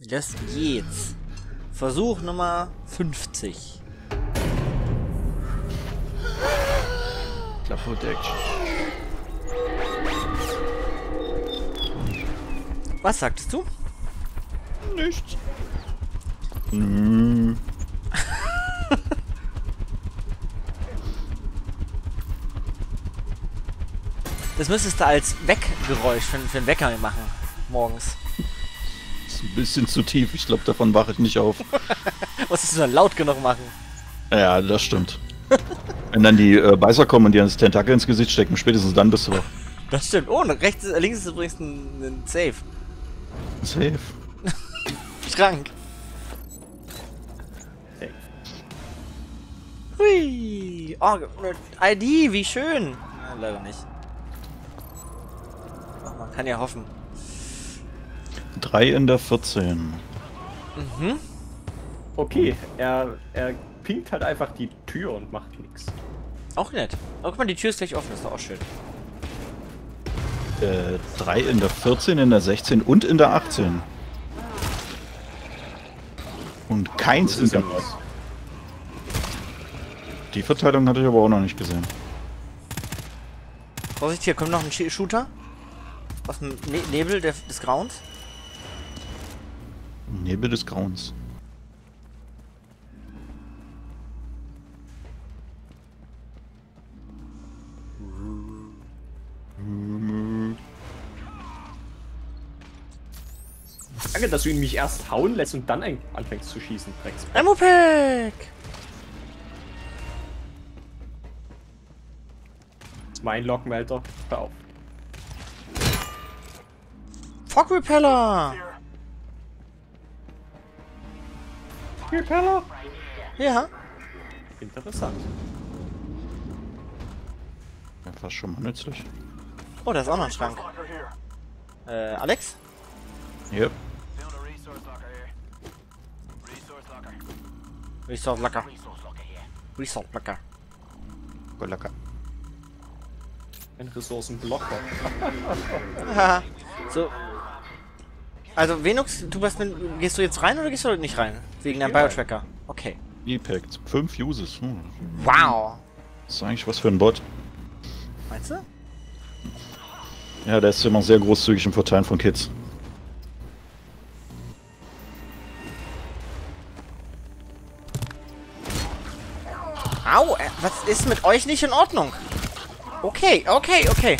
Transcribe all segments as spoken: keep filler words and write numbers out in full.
Das geht's. Versuch Nummer fünfzig. Kaputt Action. Was sagtest du? Nichts. Hm. Das müsstest du als Weckgeräusch für, für einen Wecker machen. Morgens. Das ist ein bisschen zu tief. Ich glaube, davon wache ich nicht auf. Musstest du dann laut genug machen. Ja, das stimmt. Wenn dann die äh, Beißer kommen und dir das Tentakel ins Gesicht stecken, spätestens dann bist du wach. Das stimmt. Oh, rechts, links ist übrigens ein, ein Safe. Safe. Schrank. Safe. Hui. Oh, I D, wie schön. Ja, leider nicht. Oh, man kann ja hoffen. drei in der vierzehn. Mhm. Okay, er, er pinkt halt einfach die Tür und macht nichts. Auch nett. Oh, guck mal, die Tür ist gleich offen. Ist doch auch schön. Äh, drei in der vierzehn, in der sechzehn und in der achtzehn. Und keins in der... was. Die Verteilung hatte ich aber auch noch nicht gesehen. Vorsicht, hier kommt noch ein Sh Shooter. Aus dem ne Nebel der, des Grauens. Nebel des Grauens. Danke, dass du ihn mich erst hauen lässt und dann ein anfängst zu schießen, Drecks. Ammo-Pack! Das ist mein Lockmelder. Hör auf. Fog Repeller! Repeller? Ja. Interessant. Ja, fast schon mal nützlich. Oh, da ist auch noch ein Schrank. Äh, Alex? Yep. Resource Locker. Resource Locker. Lecker. Ein Ressourcenblocker. Haha. So. Also, Venux, du bist mit, gehst du jetzt rein oder gehst du nicht rein? Wegen deinem rein. Biotracker. Okay. E-Pack. Fünf Uses. Hm. Wow. Das ist eigentlich was für ein Bot. Meinst du? Ja, der ist immer sehr großzügig im Verteilen von Kids. Au, äh, was ist mit euch nicht in Ordnung? Okay, okay, okay.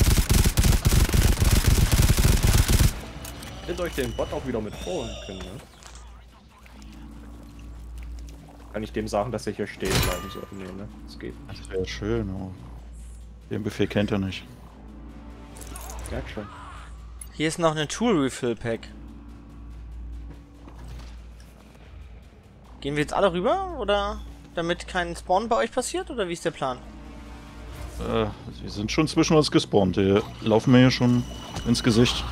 Hättet euch den Bot auch wieder mit holen können, ne? Kann ich dem sagen, dass er hier stehen bleiben soll? Nee, ne? Das geht nicht. Das wäre schön, aber den Befehl kennt er nicht. Merk schon. Hier ist noch ein Tool Refill Pack. Gehen wir jetzt alle rüber, oder damit kein Spawn bei euch passiert, oder wie ist der Plan? Äh, sie sind schon zwischen uns gespawnt. Die laufen mir hier schon ins Gesicht.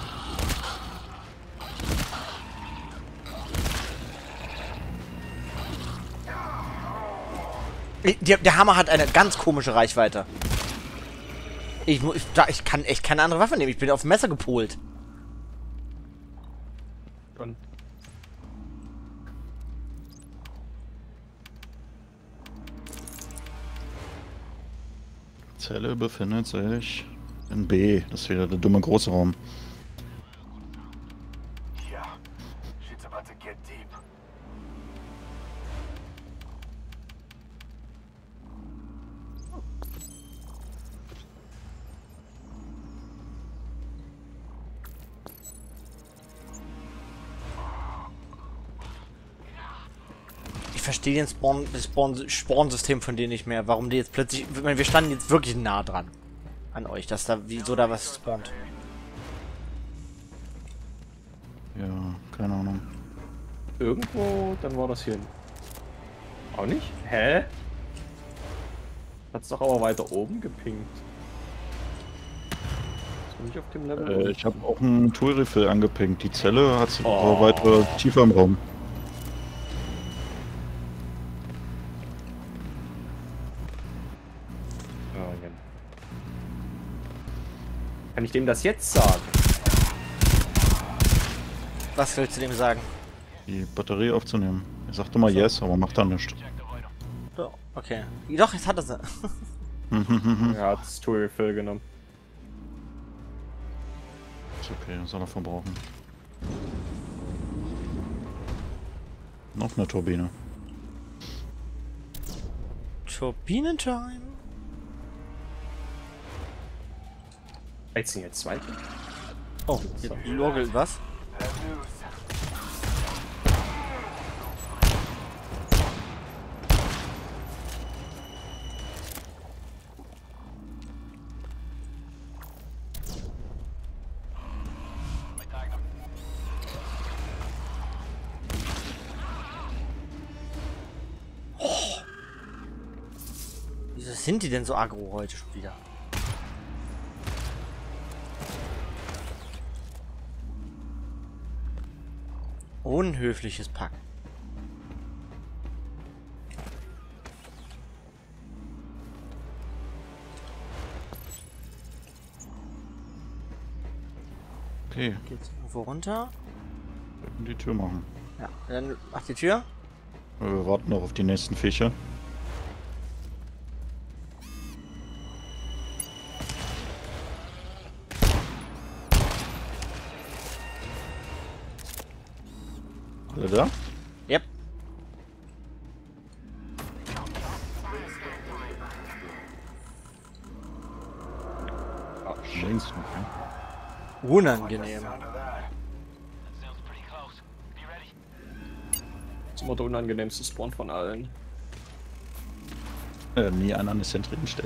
Der, der Hammer hat eine ganz komische Reichweite. Ich, mu- ich, da- ich kann echt keine andere Waffe nehmen. Ich bin auf dem Messer gepolt. Und Die Zelle befindet sich in B. Das ist wieder der dumme große Raum. Yeah, shit's about to get deep. Ich verstehe den Spawn, das Spawn, Spawn-System von denen nicht mehr. Warum die jetzt plötzlich... Ich meine, wir standen jetzt wirklich nah dran. An euch, dass da... Wieso da was spawnt. Ja, keine Ahnung. irgendwo, dann war das hier. Auch nicht? Hä? Hat's doch aber weiter oben gepinkt. Ist noch nicht auf dem Level? Äh, ich habe auch einen Tool-Refill angepinkt. Die Zelle hat Oh. oh. weiter tiefer im Raum. Oh, ja. Kann ich dem das jetzt sagen? Was willst du dem sagen? die Batterie aufzunehmen. Er sagte mal yes, aber macht dann nichts. So, okay. Doch, jetzt hat er sie. Er hat das Tool Refill genommen. Ist okay, soll er verbrauchen. Noch eine Turbine. Turbinentime. Jetzt sind jetzt zweite. Oh, hier logelt was? Bad news. Wieso sind die denn so aggro heute schon wieder? Unhöfliches Pack. Okay, Geht's irgendwo runter? wir können die Tür machen. Ja, dann mach die Tür. Wir warten noch auf die nächsten Viecher. Alle da? Yep. Ah, Scheiße. Unangenehm. Sound of that. Das ist immer der unangenehmste Spawn von allen. Äh, nie einer an eine zentrigen Stelle.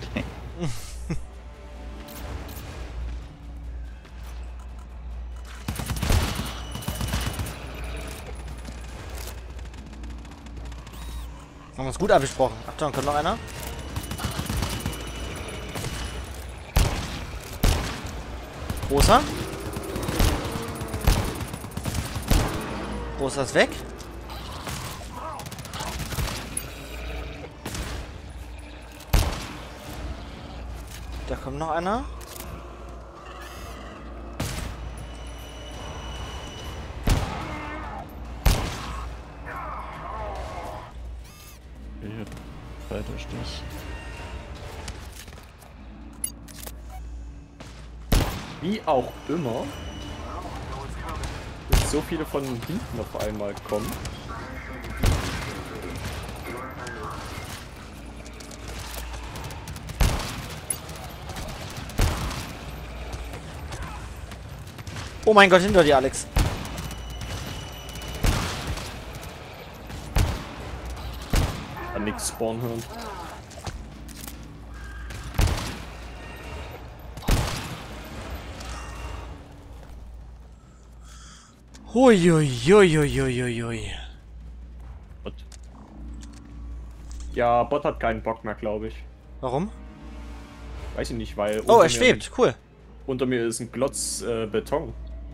Haben wir es gut abgesprochen. Achtung, kommt noch einer? Großer. Großer ist weg. Da kommt noch einer. Hier, weiter ist das. Wie auch immer, dass so viele von hinten auf einmal kommen. Oh mein Gott, hinter dir, Alex. An nichts spawnen hören. Huiuiuiuiuiui. Bot. Ja, Bot hat keinen Bock mehr, glaube ich. Warum? Weiß ich nicht, weil... Oh, unter er schwebt. Cool. Mir, unter mir ist ein Klotz äh, Beton.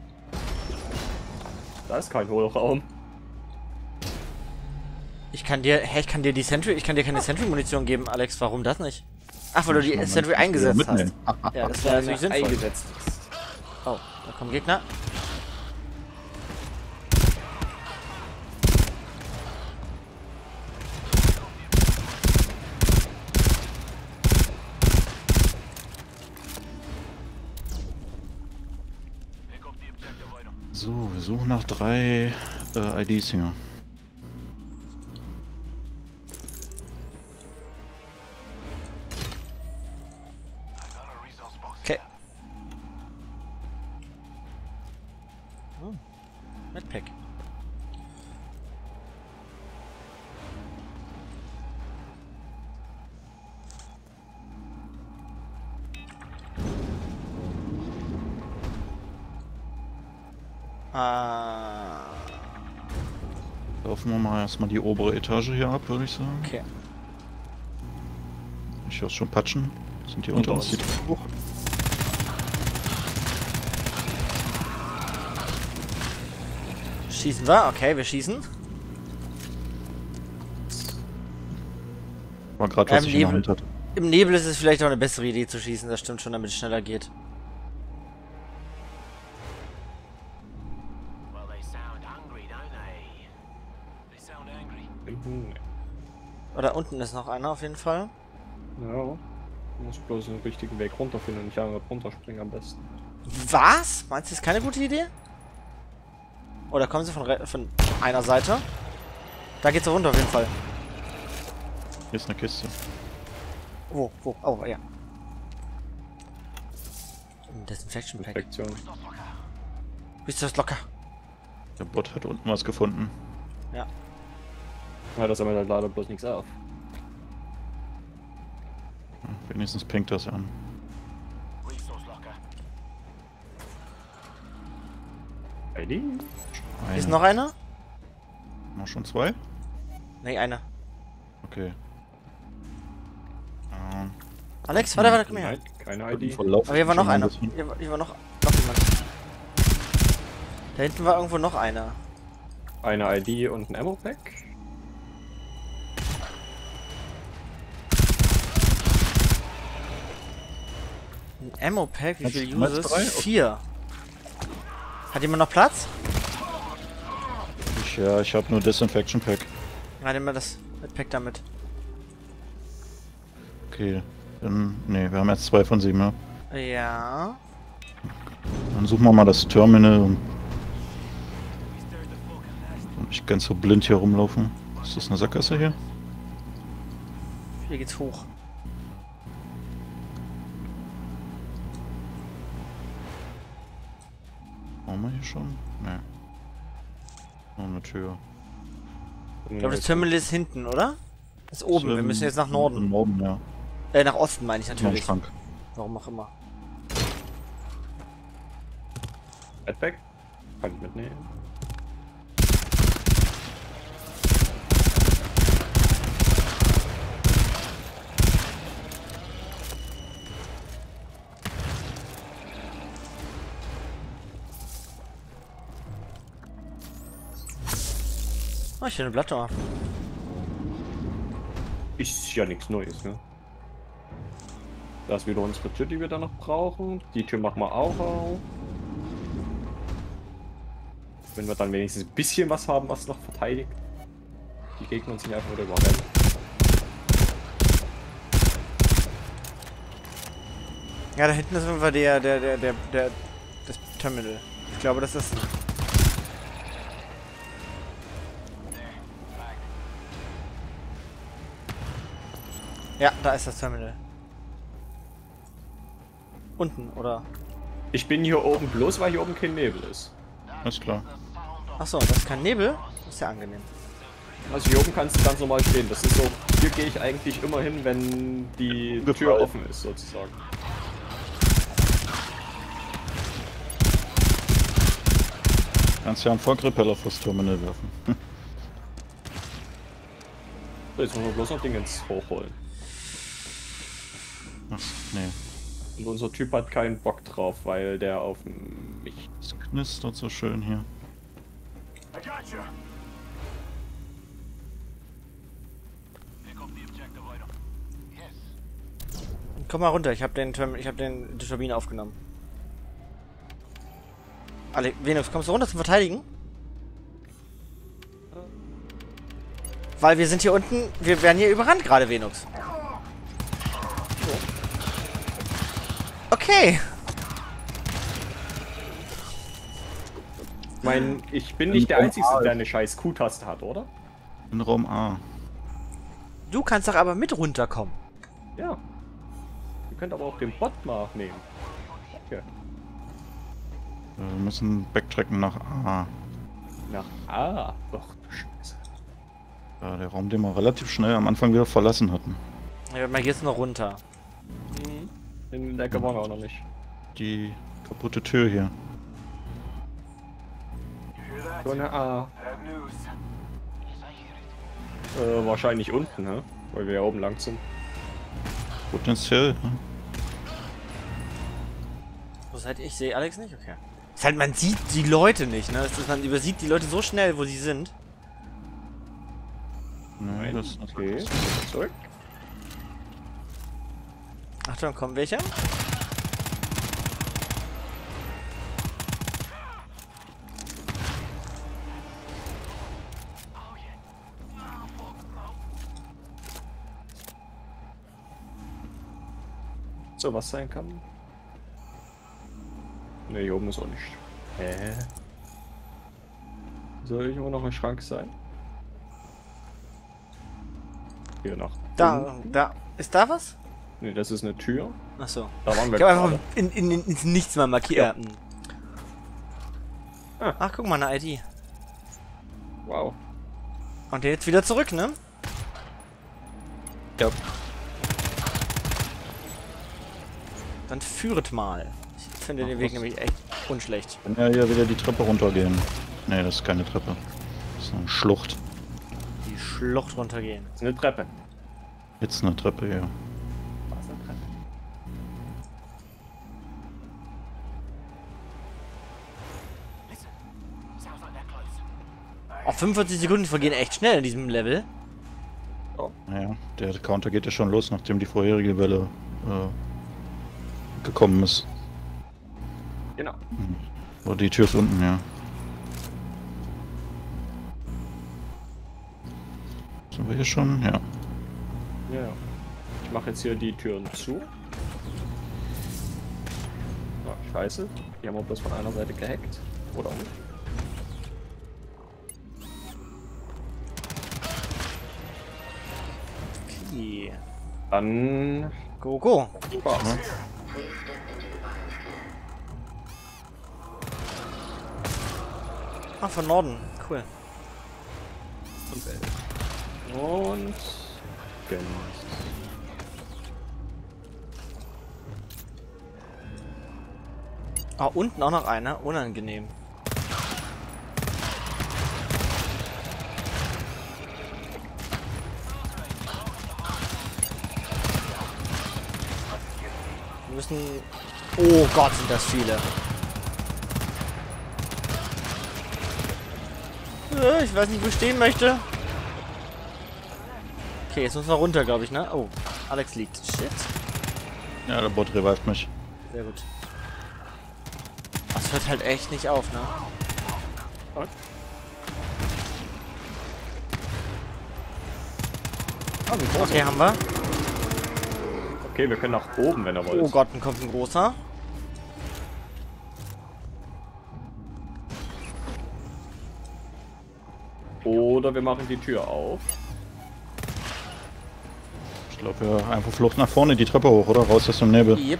Da ist kein Hohlraum. Ich kann dir, hä, ich kann dir die Sentry, ich kann dir keine Sentry-Munition geben, Alex. Warum das nicht? Ach, weil du die Sentry eingesetzt hast. Ja, das wäre natürlich sinnvoll. Eingesetzt. Oh, da kommen Gegner. So, wir suchen nach drei äh, I Ds hier. Okay. Oh, Medpack. Ah. Laufen wir mal erstmal die obere Etage hier ab, würde ich sagen. Okay. Ich höre schon patschen. Sind hier Unter unter uns uns. die Treppe hoch? Schießen wir? Okay, wir schießen. War gerade, was Ähm, ich in der Nebel. Hand hatte. Im Nebel ist es vielleicht auch eine bessere Idee zu schießen, das stimmt schon, damit es schneller geht. Well, they sound hungry, don't they? hinten. Oder unten ist noch einer auf jeden Fall. Ja. Du musst bloß den richtigen Weg runterfinden und nicht einfach runterspringen am besten. Was? Meinst du, das ist keine gute Idee? Oder kommen sie von, re- von einer Seite? Da geht's runter auf jeden Fall. Hier ist eine Kiste. Wo? Wo? Oh, ja. Desinfection Pack. Infektion. Bist du das locker? Der Bot hat unten was gefunden. Ja. Ja, das sammelt halt leider bloß nichts auf. Wenigstens pinkt das an. Resource locker. Heidi? Hier ist noch einer? Noch schon zwei? Nee, einer. Okay. Ähm, Alex, warte, warte, komm her. Nein, keine I D. Verlauf Aber hier war noch schon einer. ein bisschen. Hier war, hier war noch, noch jemand. Da hinten war irgendwo noch einer. Eine I D und ein Ammo-Pack. Ein Ammo-Pack, wie Hast viele du mehr als Uses? drei? Vier. Hat jemand noch Platz? Ich, ja, ich habe nur Disinfection Pack. Ja, nimm mal das Pack damit. Okay. Dann, nee, wir haben jetzt zwei von sieben, ja. Ja. Dann suchen wir mal das Terminal und und nicht ganz so blind hier rumlaufen. Ist das eine Sackgasse hier? Hier geht's hoch. Waren wir hier schon? Nee. Noch eine Tür. Ich glaube, das Terminal ist hinten, oder? Das ist oben. Wir müssen jetzt nach Norden. Norden, ja. Äh, nach Osten meine ich Noch ein natürlich. Schrank. Warum auch immer. Backpack? Kann ich mitnehmen. Oh, ich eine Blatt da. Ist ja nichts Neues, ne? Da ist wieder unsere Tür, die wir da noch brauchen. Die Tür machen wir auch auf. Wenn wir dann wenigstens ein bisschen was haben, was noch verteidigt. Die Gegner uns nicht einfach wieder überrennen. Ja, da hinten ist auf jeden Fall der, der, der, der, der, das Terminal. Ich glaube, das ist... Ja, da ist das Terminal. Unten, oder? Ich bin hier oben bloß, weil hier oben kein Nebel ist. Alles klar. Achso, das ist kein Nebel? Das ist ja angenehm. Also hier oben kannst du ganz normal stehen. Das ist so, hier gehe ich eigentlich immer hin, wenn die Gefallen. Tür offen ist, sozusagen. Kannst ja einen Fog-Repeller fürs Terminal werfen. So, jetzt müssen wir bloß noch Dingens hochholen. Ach, nee. Und unser Typ hat keinen Bock drauf, weil der auf mich... Es knistert so schön hier. I got you. Pick up the objective item. Yes. Komm mal runter, ich habe den Term ich habe den die Turbine aufgenommen. Ale Venus, kommst du runter zum Verteidigen? Weil wir sind hier unten, wir werden hier überrannt gerade, Venus. Okay. Ich meine, ich bin nicht der Einzige, der eine scheiß Q-Taste hat, oder? In Raum A. Du kannst doch aber mit runterkommen. Ja. Ihr könnt aber auch den Bot mal nehmen. Okay. Wir müssen backtracken nach A. Nach A. Doch, du Scheiße. Ja, der Raum, den wir relativ schnell am Anfang wieder verlassen hatten. Ja, mal geht's noch runter. Mhm. Den der gewonnen auch noch nicht. Die kaputte Tür hier. You hear that? So eine A. Bad news. Äh, wahrscheinlich unten, ne? Weil wir ja oben lang sind. Potenziell. Ne? Wo seid ihr? Ich sehe Alex nicht? Okay. Ist halt, man sieht die Leute nicht, ne? Das ist, man übersieht die Leute so schnell, wo sie sind. Nee, das, das Okay, zurück. Achtung, kommen welche? So was sein kann. Ne, hier oben ist auch nicht. Hä? Soll irgendwo noch ein Schrank sein? Hier noch. Da, da. Ist da was? Ne, das ist eine Tür. Achso. Da waren wir Ich habe gerade. einfach in, in, in, ins Nichts mal markiert. Ah. Ach, guck mal, eine I D. Wow. Und der jetzt wieder zurück, ne? Ja. Dann führet mal. Ich finde den Weg nämlich echt unschlecht. Kann ja hier wieder die Treppe runtergehen. Ne, das ist keine Treppe. Das ist eine Schlucht. Die Schlucht runtergehen. Das ist eine Treppe. Jetzt eine Treppe hier. Was ist eine Treppe? Listen. Sounds like they're close. Auch fünfundvierzig Sekunden vergehen echt schnell in diesem Level. Naja, der Counter geht ja schon los, nachdem die vorherige Welle äh, gekommen ist. Genau. Oh, die Tür ist unten, ja. Sind wir hier schon? Ja. Ja, ja. Ich mache jetzt hier die Türen zu. Ja, scheiße. Die haben wir bloß von einer Seite gehackt. Oder auch nicht. Okay. Dann... Go, go. Spaß. Ah, von Norden. Cool. Und... Genau. Ah, unten auch noch einer. Unangenehm. Wir müssen... Oh Gott, sind das viele. Äh, Ich weiß nicht, wo ich stehen möchte. Okay, jetzt müssen wir runter, glaube ich, ne? Oh, Alex liegt. Shit. Ja, der Bot revived mich. Sehr gut. Das hört halt echt nicht auf, ne? Und? Ah, ein großer. Okay, haben wir. Okay, wir können nach oben, wenn er wollt. Oh Gott, dann kommt ein großer. Oder wir machen die Tür auf. Ich glaube, ja, einfach Flucht nach vorne, die Treppe hoch, oder? Raus aus dem Nebel. Yep.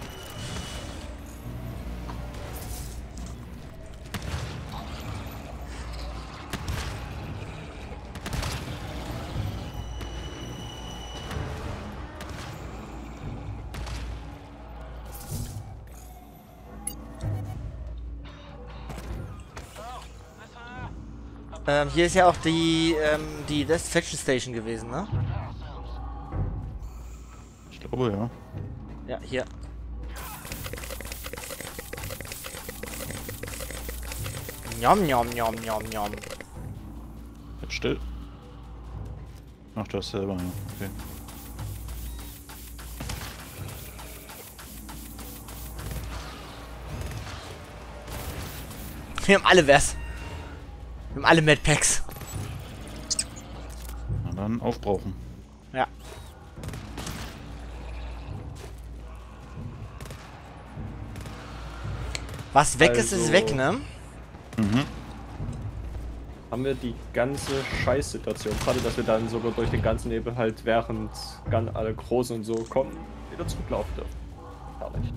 Ähm, hier ist ja auch die, ähm, die Destruction Station gewesen, ne? Ich glaube, ja. Ja, hier. Njom, njom, njom, njom, njom. Jetzt still. Ach, du hast selber, ja. Okay. Wir haben alle was. Wir haben alle Medpacks. Na dann aufbrauchen. Ja. Was weg ist, ist Also- weg, ne? Mhm. Haben wir die ganze Scheißsituation. Gerade, dass wir dann sogar durch den ganzen Nebel halt während ganz alle Großen und so kommen, wieder zurücklaufen dürfen. Herrlich.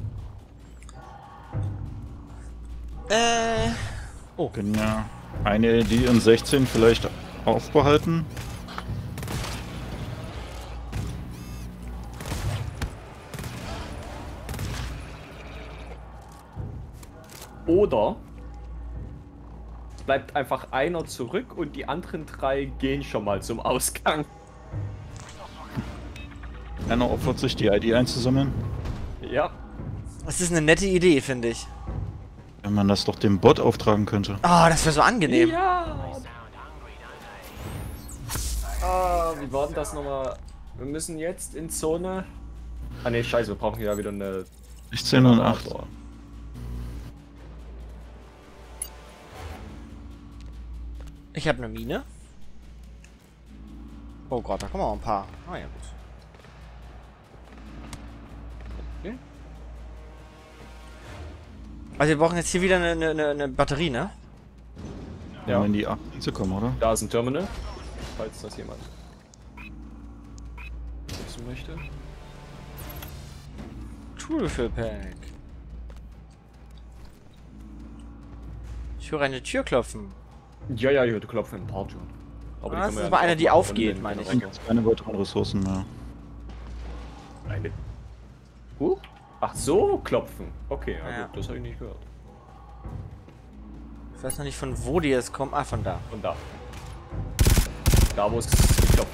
Äh. Oh. Können ja eine die in sechzehn vielleicht aufbehalten. Oder es bleibt einfach einer zurück und die anderen drei gehen schon mal zum Ausgang. Einer opfert sich, die I D einzusammeln. Ja. Das ist eine nette Idee, finde ich. Wenn man das doch dem Bot auftragen könnte. Ah, das wäre so angenehm. Ja. Ah, wie war denn das nochmal? Wir müssen jetzt in Zone. Ah ne, scheiße, wir brauchen hier ja wieder eine. sechzehn und acht. Ich habe eine Mine. Oh Gott, da kommen auch ein paar. Ah ja, gut. Okay. Also wir brauchen jetzt hier wieder eine, eine, eine Batterie, ne? Ja. Ja. Wenn die acht Dienste kommen, oder? Da ist ein Terminal, falls das jemand nutzen möchte. Toolfill-Pack. Ich höre eine Tür klopfen. Ja, ja, hier, die klopfen ein paar Türen. Aber Ah, können das wir ist ja aber nicht eine, die aufmachen, aufgeht, wenn meine wir ich. reingehen. Jetzt keine weiteren Ressourcen mehr. Eine. Huh? Ach so, klopfen. Okay, ja, Ja. gut, das habe ich nicht gehört. Ich weiß noch nicht, von wo die jetzt kommen. Ah, von da. Und da. Da, wo es geklopft hat.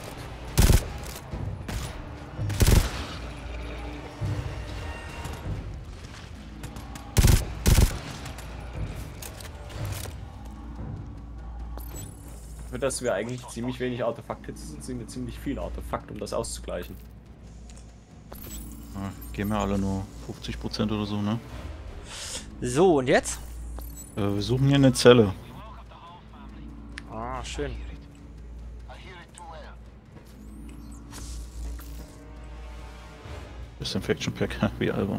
Für das wir eigentlich ziemlich wenig Artefakt-Hits sind, sind wir ziemlich viel Artefakt, um das auszugleichen. Ja, geben ja alle nur fünfzig Prozent oder so, ne? So, und jetzt? Äh, wir suchen hier eine Zelle. Ah, schön. Disinfection Pack, wie albern.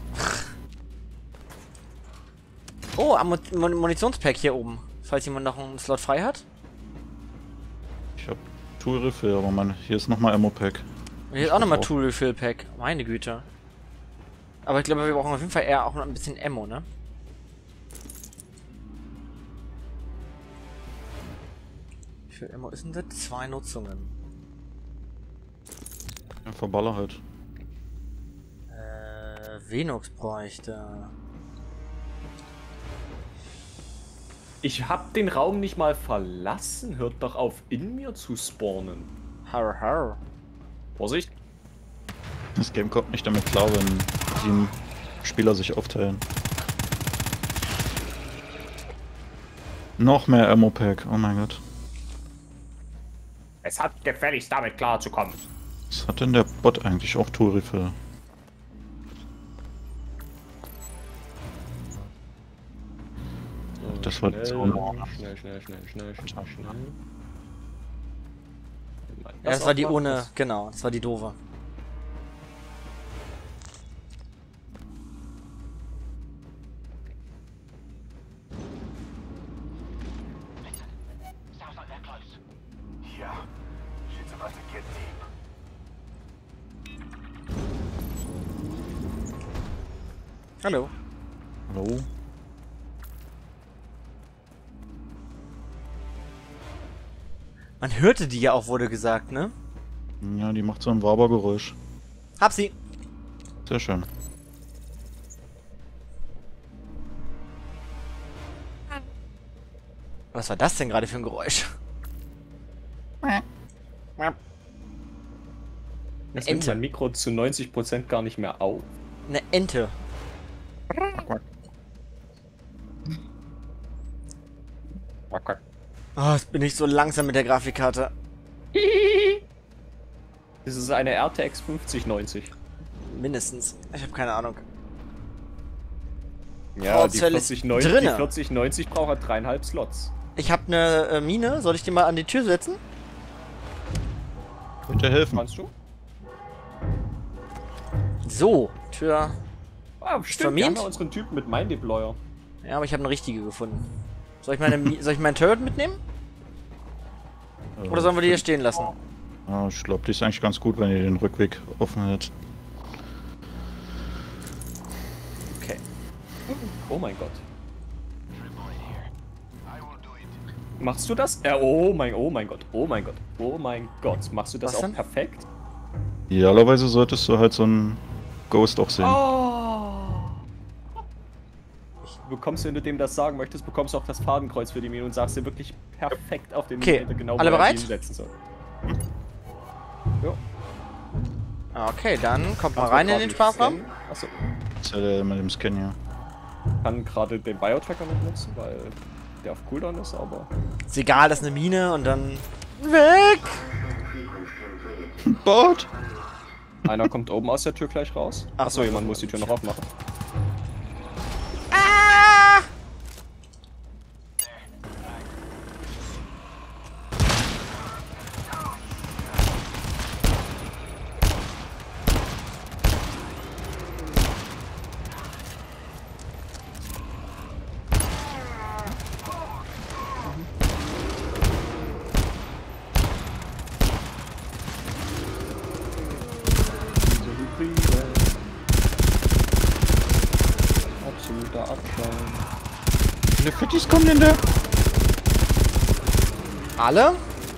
Oh, Ammu- Mun- Munitionspack hier oben. Falls jemand noch einen Slot frei hat. Ich hab Tool Refill, aber man, hier ist nochmal Ammo Pack. Und hier ist auch nochmal auch. Tool Refill Pack. Meine Güte. Aber ich glaube, wir brauchen auf jeden Fall eher auch noch ein bisschen Ammo, ne? Wie viel Ammo ist denn das? Zwei Nutzungen. Ja, verballer halt. Äh, Venox bräuchte. Ich hab den Raum nicht mal verlassen. Hört doch auf, in mir zu spawnen. Har har. Vorsicht. Das Game kommt nicht damit klar, wenn sieben Spieler sich aufteilen. Noch mehr Ammo Pack, oh mein Gott. Es hat gefälligst damit klarzukommen. Was hat denn der Bot eigentlich? Auch Tool Refill. Das war die Zone. Schnell, schnell, schnell, schnell, schnell, schnell, schnell. Ja, das war die aufmachen, ohne. das- Genau, das war die doofe. Sounds like they're close. Yeah. Shit's about to get deep. Hallo. Hallo? Man hörte die ja auch, wurde gesagt, ne? Ja, die macht so ein Wabergeräusch. Hab sie. Sehr schön. Was war das denn gerade für ein Geräusch? Eine Das nimmt Ente. mein Mikro zu neunzig Prozent gar nicht mehr auf. Eine Ente. Oh, jetzt bin ich so langsam mit der Grafikkarte. Das ist eine R T X fünfzig neunzig. Mindestens. Ich habe keine Ahnung. Ja, die Powerzelle ist vierzig neunzig, die drinne. vierzig neunzig braucht halt dreieinhalb Slots. Ich habe eine äh, Mine. Soll ich die mal an die Tür setzen? Bitte helfen. Kannst du? So, Tür. Ah, stimmt, wir vermint? haben ja unseren Typen mit Mind Deployer. Ja, aber ich habe eine richtige gefunden. Soll ich meine Mi soll ich meinen Turret mitnehmen? Oder sollen wir die hier stehen lassen? Ja, ich glaube, die ist eigentlich ganz gut, wenn ihr den Rückweg offen hält. Okay. Oh mein Gott. Machst du das? Ja, oh mein, oh mein Gott, oh mein Gott, oh mein Gott. Machst du das Was auch denn? perfekt? Idealerweise solltest du halt so einen Ghost auch sehen. Oh! Du bekommst, wenn du dem das sagen möchtest, bekommst du auch das Fadenkreuz für die Mine und sagst dir wirklich perfekt auf den Okay, Millimeter genau, alle wo er bereit? ihn setzen soll. Jo. Okay, dann kommt mal Kannst rein du in grad den nicht Spaßraum. scannen? Achso. Zelle mit dem Scan hier. Kann gerade den Biotracker nicht nutzen, weil der auf Cooldown ist, aber. Ist egal, das ist eine Mine und dann. Weg! Bot! Einer kommt oben aus der Tür gleich raus. Ach Achso, so. jemand muss die Tür noch aufmachen. Ah! abknallen. Wie viele Fittis kommen denn da? Alle?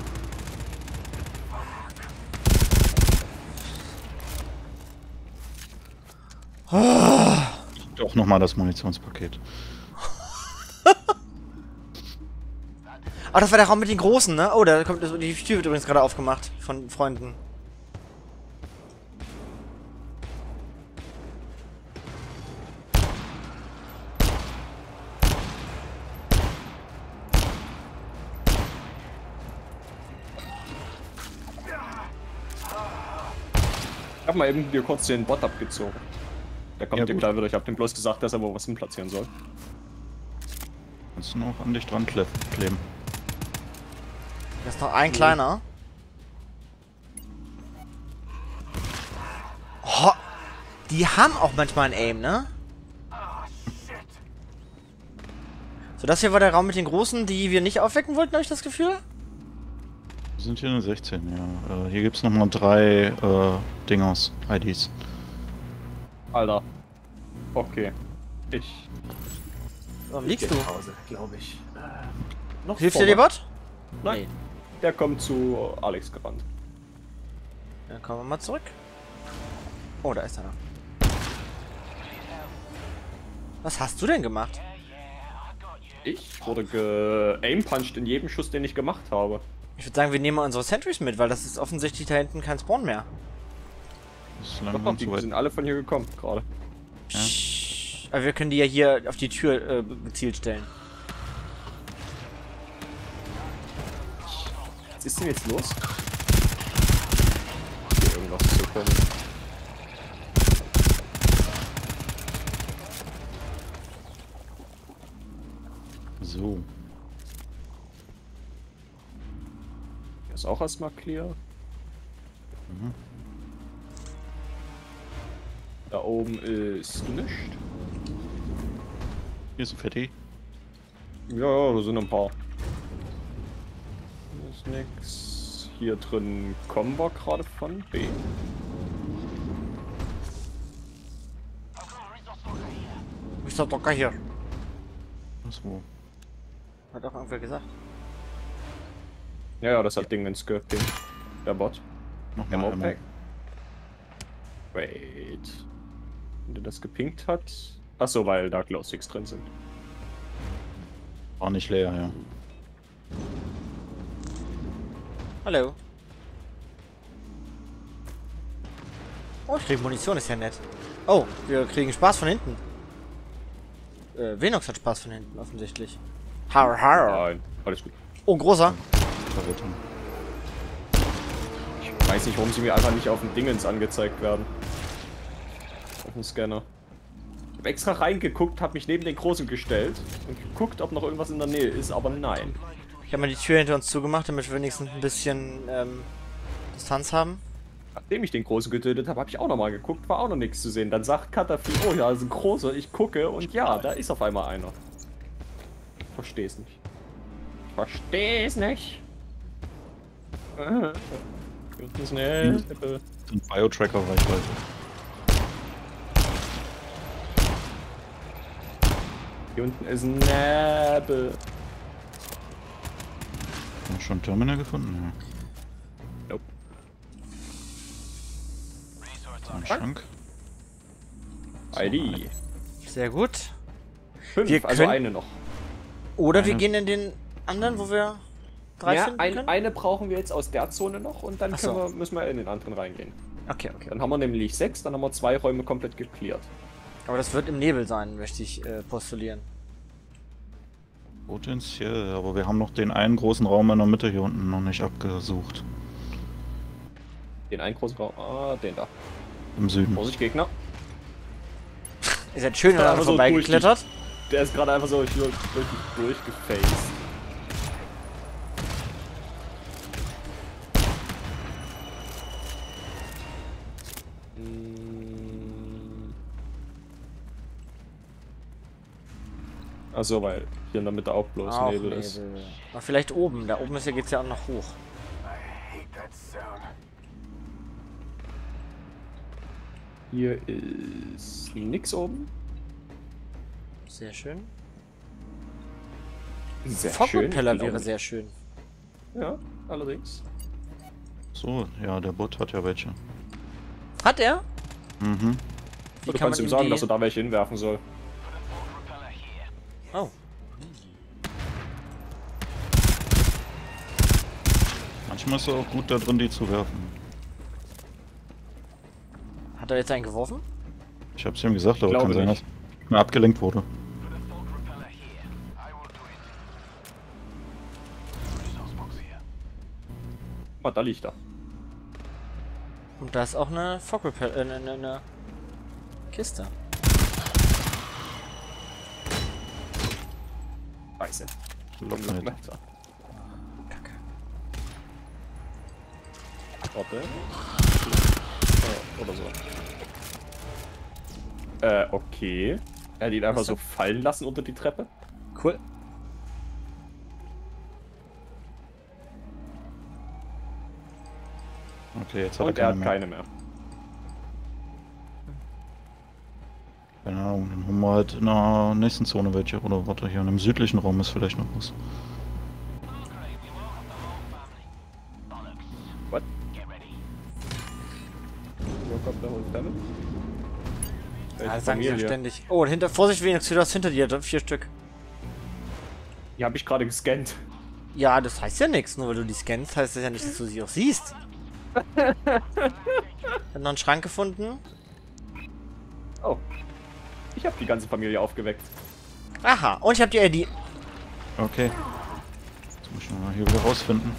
Doch nochmal das Munitionspaket. Ah, das war der Raum mit den Großen, ne? Oh, da kommt die Tür wird übrigens gerade aufgemacht von Freunden. Ich hab mal eben dir kurz den Bot abgezogen. Der kommt Ja, dir gut. klar wieder. Ich hab dem bloß gesagt, dass er wo was hin platzieren soll. Kannst du noch an dich dran kle- kleben. Da ist noch ein kleiner. Oh, die haben auch manchmal ein Aim, ne? So, das hier war der Raum mit den Großen, die wir nicht aufwecken wollten, habe ich das Gefühl? Wir sind hier eine sechzehn, ja. Äh, hier gibt's nochmal drei äh, Dingers, I Ds. Alter. Okay. Ich. Warum liegst du? Hause, glaube ich. Äh, noch Hilft dir der vorne. Bot? Nein. Der kommt zu Alex gerannt. Dann kommen wir mal zurück. Oh, da ist er noch. Was hast du denn gemacht? Ich wurde ge-aim-punched in jedem Schuss, den ich gemacht habe. Ich würde sagen, wir nehmen mal unsere Sentries mit, weil das ist offensichtlich da hinten kein Spawn mehr. Das ist Doch, langsam doch, die zu weit. sind alle von hier gekommen, gerade. Ja. Psst. Aber wir können die ja hier auf die Tür äh, gezielt stellen. Was ist denn jetzt los? Hier irgendwas zu kommen. So. Hier ist auch erstmal clear. Mhm. Da oben ist nichts. Hier ist ein Fetti. Ja, ja, da sind ein paar. Hier ist nix. Hier drin kommen wir gerade von B. Mister Docker hier. Was wo? Hat auch irgendwer gesagt. Ja, ja, das hat Ding ins gepinkt. Der Bot. Nochmal Ammo einmal. Pack. Wait. Wenn der das gepinkt hat. Achso, weil da Glowsticks drin sind. War nicht leer, ja. Hallo. Oh, ich krieg Munition, ist ja nett. Oh, wir kriegen Spaß von hinten. Äh, Venox hat Spaß von hinten, offensichtlich. Har, har. Nein, alles gut. Oh, großer. Verwirrung. Ich weiß nicht, warum sie mir einfach nicht auf dem Dingens angezeigt werden. Auf dem Scanner. Ich hab extra reingeguckt, hab mich neben den Großen gestellt und geguckt, ob noch irgendwas in der Nähe ist, aber nein. Ich habe mal die Tür hinter uns zugemacht, damit wir wenigstens ein bisschen ähm, Distanz haben. Nachdem ich den Großen getötet habe, habe ich auch nochmal geguckt, war auch noch nichts zu sehen. Dann sagt Kataphi, oh ja, das ist ein Großer, ich gucke und ja, da ist auf einmal einer. Ich versteh's nicht. Ich versteh's nicht. Äh, das ist nicht. So ein Bio-Tracker-Reichweite. Hier unten ist ein Nebel. Haben wir schon ein Terminal gefunden? Nope. Ja. Ein Schrank. I D. Sehr gut. Fünf, Wir also können- eine noch. Oder wir Eine. gehen in den anderen, wo wir drei Ja, finden ein, können? eine brauchen wir jetzt aus der Zone noch und dann Ach können so. wir, müssen wir in den anderen reingehen. Okay, okay. Dann haben wir nämlich sechs, dann haben wir zwei Räume komplett geklärt. Aber das wird im Nebel sein, möchte ich äh, postulieren. Potenziell, aber wir haben noch den einen großen Raum in der Mitte hier unten noch nicht abgesucht. Den einen großen Raum. Ah, den da. Im Süden. Vorsicht, Gegner. Ihr seid schön Ja, daran aber so vorbeigeklettert. Der ist gerade einfach so durch, durch, durchgefaced. Mm. Achso, weil hier in der Mitte auch bloß Auch Nebel, Nebel. ist. Aber vielleicht oben. Da oben ist ja, geht's ja auch noch hoch. I hate that sound. Hier ist nix oben. Sehr schön. Sehr Fog-Repeller genau. wäre sehr schön. Ja, allerdings. So, ja, der Bot hat ja welche. Hat er? Mhm. Wie Du kann kannst man ihm sagen, die... dass er da welche hinwerfen soll. Oh. Manchmal ist er auch gut da drin, die zu werfen. Hat er jetzt einen geworfen? Ich hab's ihm gesagt, aber glaube kann sein, dass nicht. er abgelenkt wurde. Ah, da liegt er. Und da ist auch eine Fog-Repeller... Äh, eine, eine Kiste. Scheiße. Lock nicht. Kacke. Warte. Ja, oder so. Äh, okay. Er hat ihn einfach Was so denn? fallen lassen unter die Treppe. Cool. Okay, jetzt hat Und er er keine hat mehr. keine mehr. Keine Ahnung, dann haben wir halt in der nächsten Zone welche. Oder warte, hier in dem südlichen Raum ist vielleicht noch was. What? Wo kommt der Hund damit? Ja, das sagen sie ja ständig. Oh, und hinter... Vorsicht, Venus, du hast hinter dir vier Stück. Die habe ich gerade gescannt. Ja, das heißt ja nichts. Nur weil du die scannst, heißt das ja nicht, dass du sie auch siehst. Hat noch einen Schrank gefunden. Oh. Ich habe die ganze Familie aufgeweckt. Aha, und ich habe die I D. Okay. Jetzt muss ich mal hier wieder rausfinden.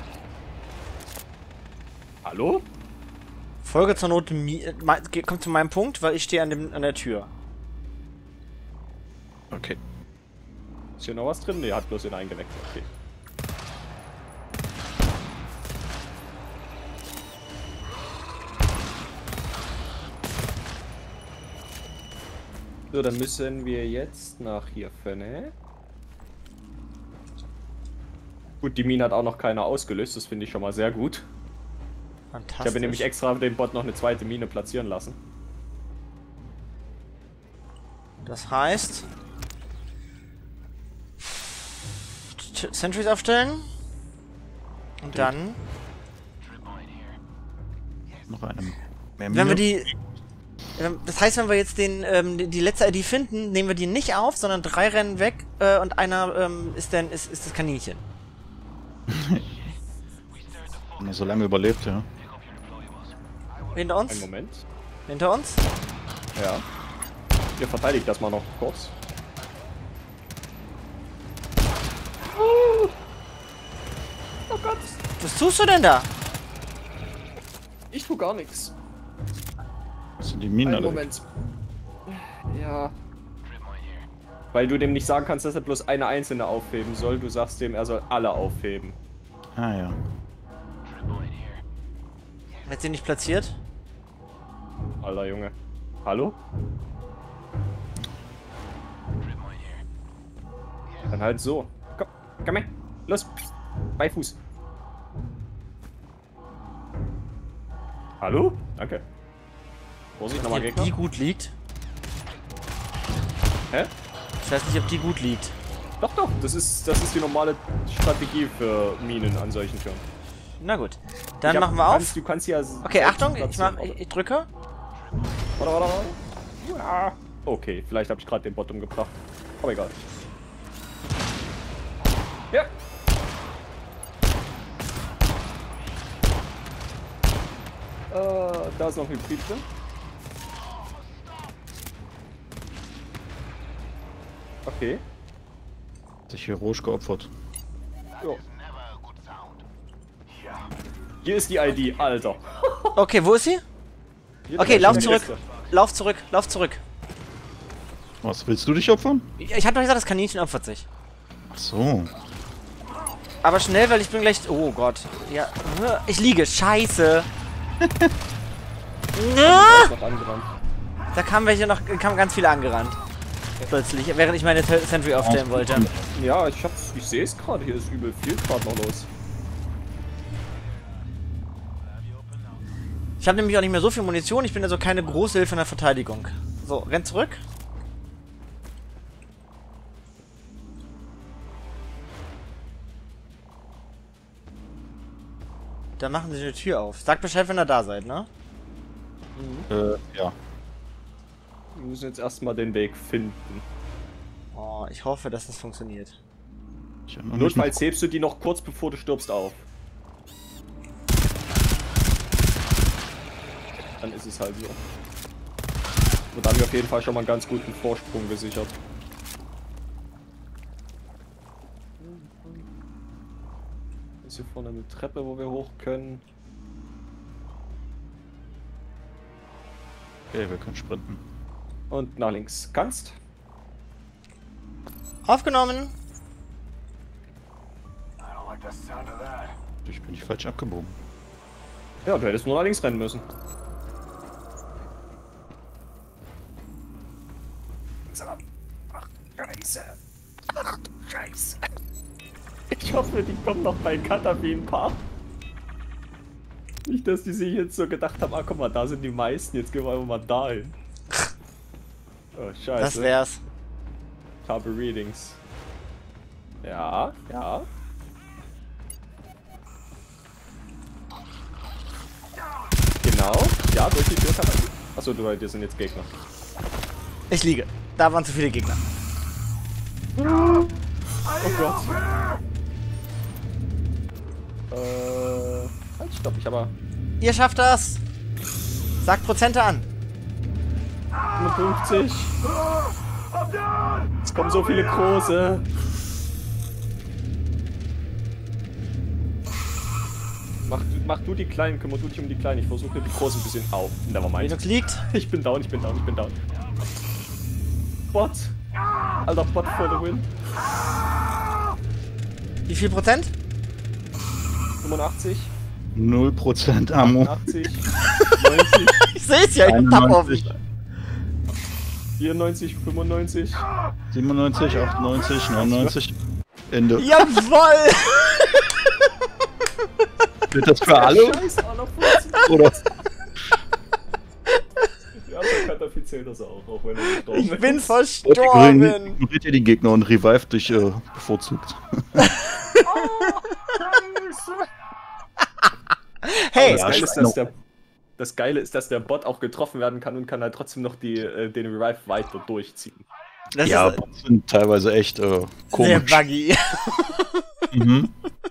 Hallo? Folge zur Not... Mi äh, kommt zu meinem Punkt, weil ich stehe an, dem, an der Tür. Okay. Ist hier noch was drin? Nee, hat bloß ihn eingeweckt. Okay. So, dann müssen wir jetzt nach hier Fenne. Gut, die Mine hat auch noch keiner ausgelöst, das finde ich schon mal sehr gut. Fantastisch. Ich habe nämlich extra dem Bot noch eine zweite Mine platzieren lassen. Das heißt... T- Sentries aufstellen. Und dann... Noch eine mehr Wenn wir die... ähm, Das heißt, wenn wir jetzt den ähm, die die letzte I D finden, nehmen wir die nicht auf, sondern drei rennen weg äh, und einer ähm, ist dann ist, ist das Kaninchen. Wenn er so lange überlebt, ja. Hinter Einen uns? Moment. Hinter uns? Ja. Ihr verteidigt das mal noch kurz. Oh Gott. Was tust du denn da? Ich tu gar nichts. Das sind die Minen Einen alle. Moment. Ja. Weil du dem nicht sagen kannst, dass er bloß eine einzelne aufheben soll. Du sagst dem, er soll alle aufheben. Ah ja. Hat sie nicht platziert? Alter Junge. Hallo? Dann halt so. Komm, komm her. Los. Bei Fuß. Hallo? Danke. Vorsicht, nochmal Ob Gegner. die gut liegt? Hä? Ich weiß nicht, ob die gut liegt. Doch, doch. Das ist, das ist die normale Strategie für Minen an solchen Türen. Na gut. Dann Ich hab- machen wir du auf. Kannst, du kannst ja... Okay, Achtung, ich, platzieren, mach, ich, oder? ich drücke. Warte, warte, warte. Ja. Okay, vielleicht habe ich gerade den Bot umgebracht. Aber egal. Ja. Äh, da ist noch Hybrid drin. Okay. Sich heroisch geopfert. Jo. Hier ist die I D, Alter. Okay, wo ist sie? Hier Okay, direkt lauf in der zurück. Kiste. Lauf zurück, lauf zurück. Was, willst du dich opfern? Ich, ich hab doch gesagt, das Kaninchen opfert sich. Ach so. Aber schnell, weil ich bin gleich... Oh Gott. Ja. Ich liege. Scheiße. Noch angerannt. Da kamen welche noch... kamen ganz viele angerannt. Plötzlich, während ich meine T- Sentry aufstellen wollte. Ja, ich hab's, ich sehe es gerade, hier ist übel viel gerade noch los. Ich habe nämlich auch nicht mehr so viel Munition. Ich bin also keine große Hilfe in der Verteidigung. So, renn zurück. Da machen sie eine Tür auf. Sagt Bescheid, wenn ihr da seid, ne? Äh, ja. Wir müssen jetzt erstmal den Weg finden. Oh, ich hoffe, dass das funktioniert. Ich hab noch nicht Notfalls hebst du die noch kurz bevor du stirbst auf. Dann ist es halt so. Und dann haben wir auf jeden Fall schon mal einen ganz guten Vorsprung gesichert. Ist hier vorne eine Treppe, wo wir hoch können. Okay, wir können sprinten. Und nach links. Kannst? Aufgenommen! I don't like the sound of that. Ich bin nicht falsch abgebogen. Ja, du hättest nur nach links rennen müssen. Ach, Scheiße. Ach, Scheiße. Ich hoffe, die kommen noch bei Katabi ein paar. Nicht, dass die sich jetzt so gedacht haben, ah, guck mal, da sind die meisten, jetzt gehen wir einfach mal dahin. Oh, scheiße. Das wär's. Habe Readings. Ja, ja. Genau. Ja, durch die Tür kann man. Achso, du, dir sind jetzt Gegner. Ich liege. Da waren zu viele Gegner. Oh Gott. Äh. Halt, stopp, ich aber. Ihr schafft das! Sagt Prozente an. fünfundfünfzig. Es kommen so viele große. Mach, mach du die Kleinen, kümmer du dich um die Kleinen. Ich versuche die Großen ein bisschen auf. Nevermind. Linux liegt. Ich bin down, ich bin down, ich bin down. Bot. Alter, Bot for the win. Wie viel Prozent? fünfundachtzig. null Prozent Ammo. achtzig. neunzig. Ich seh's ja, ich hab Tab offen. vierundneunzig, fünfundneunzig. siebenundneunzig, achtundneunzig, neunundneunzig. Ende. Jawoll! Wird das für alle? Scheiße, Alter, fünfzig. Oder? Ja, der Katafi zählt das auch, auch wenn er gestorben Ich ist. bin Verstorben. verstorben! Ignoriert ihr die Gegner und revived dich äh, bevorzugt. Hey! Das Ja, Geile, ist, schon. dass der, das Geile ist, dass der Bot auch getroffen werden kann und kann halt trotzdem noch die, äh, den Revive weiter durchziehen. Das Ja, ist Bots sind teilweise echt äh, sehr komisch. buggy. Mhm.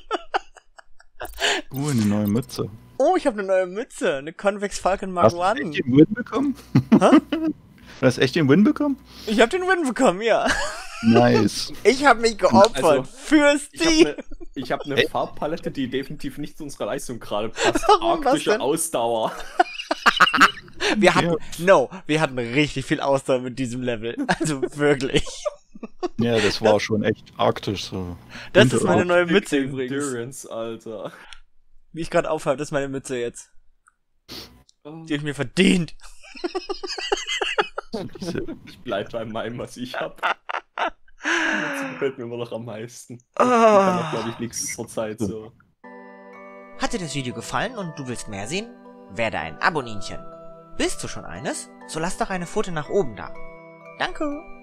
Uh, eine neue Mütze. Oh, ich habe eine neue Mütze. Eine Convex Falcon Mark Hast du echt eins. den Win bekommen? Hä? Du hast echt den Win bekommen? Ich habe den Win bekommen, ja. Nice. Ich habe mich geopfert Also, für Ich habe Steve. eine ich hab ne Ey. Farbpalette, die definitiv nicht zu unserer Leistung gerade passt. Warum, was Arktische denn? Ausdauer. Wir hatten, no, wir hatten richtig viel Ausdauer mit diesem Level. Also wirklich. Ja, das war schon echt arktisch so. Das Und, ist meine äh, neue Mütze übrigens. Endurance, Alter. Wie ich gerade aufhabe, das ist meine Mütze jetzt. Die hab ich mir verdient. Ich bleib bei meinem, was ich hab. Das gefällt mir immer noch am meisten. Ich Ah. kann auch, glaube ich, nichts zur Zeit so. Hat dir das Video gefallen und du willst mehr sehen? Werde ein Aboninchen. Bist du schon eines? So lass doch eine Pfote nach oben da. Danke.